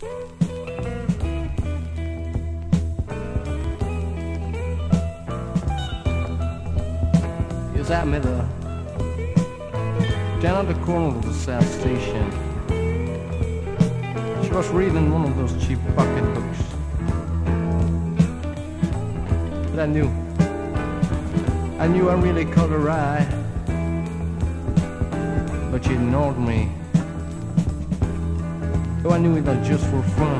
Yes, I met her down at the corner of the South Station. She was reading one of those cheap pocket books. But I knew I really caught her eye. But she ignored me. Though I knew it was just for fun.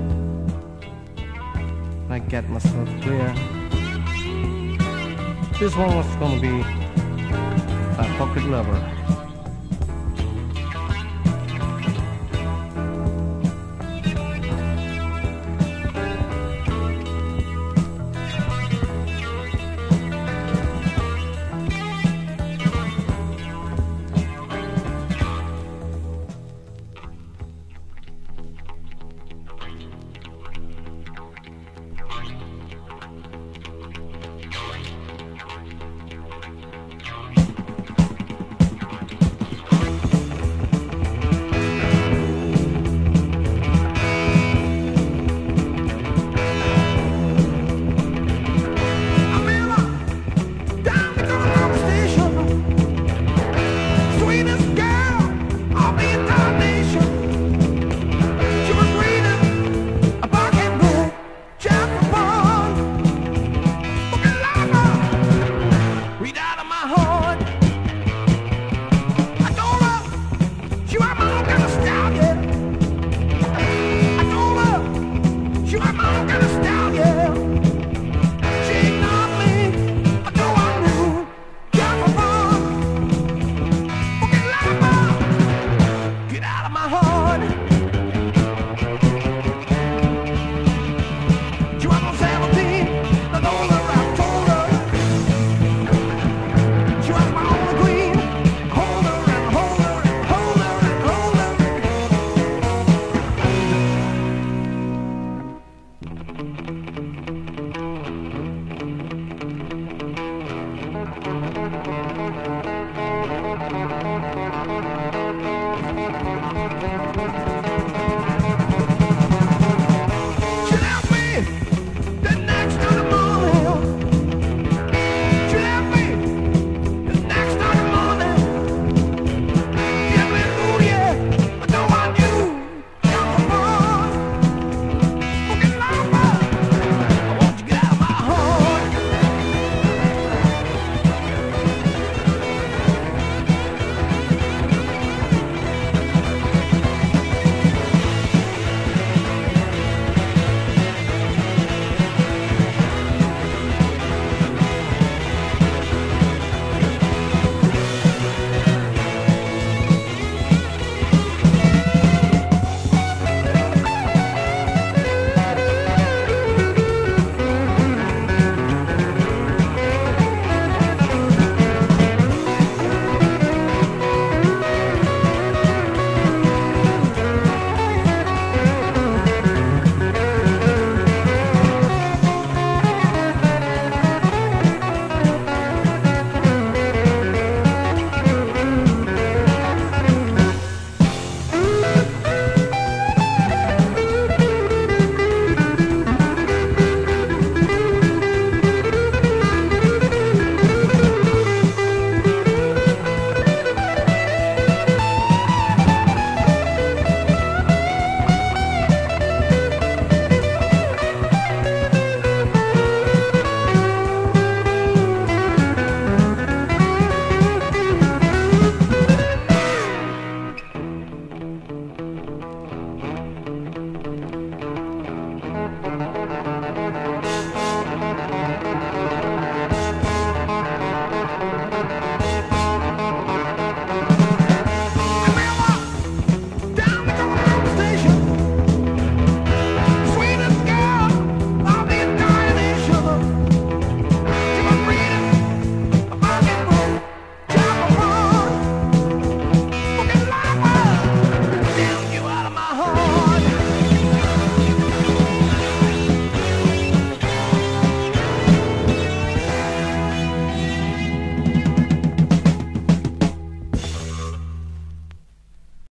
I got myself clear. This one was gonna be my pocket lover.